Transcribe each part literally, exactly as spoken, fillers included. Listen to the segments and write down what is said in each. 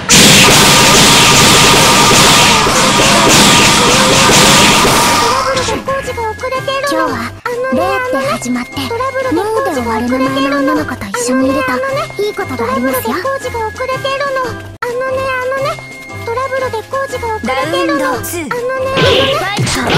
今日はレーって始まってムーで終わる名前の女の子と一緒にいるといいことがありますよ。ラウンドツーファイト。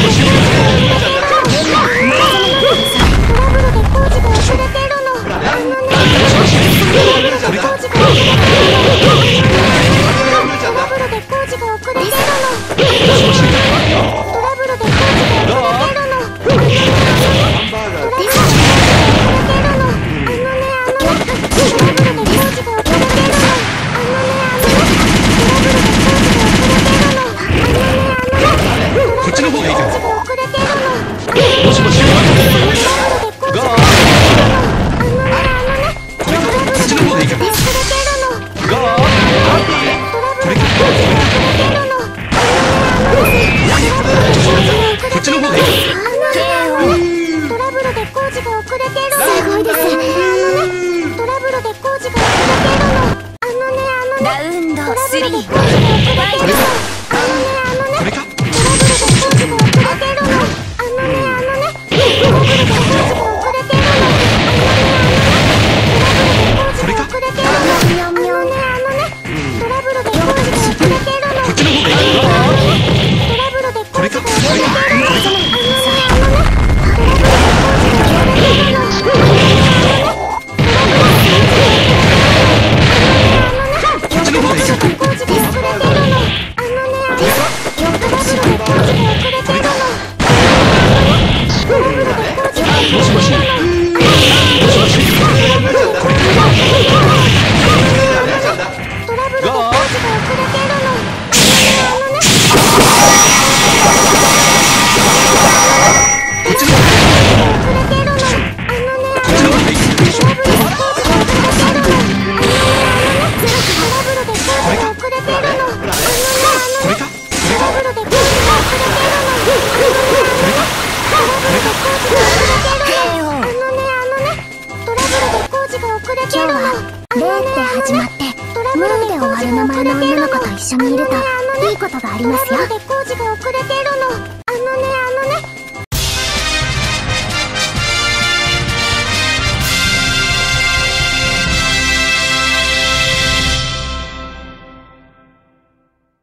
今日はレーって始まってムーで終わる名前の女の子と一緒にいるといいことがありますよ。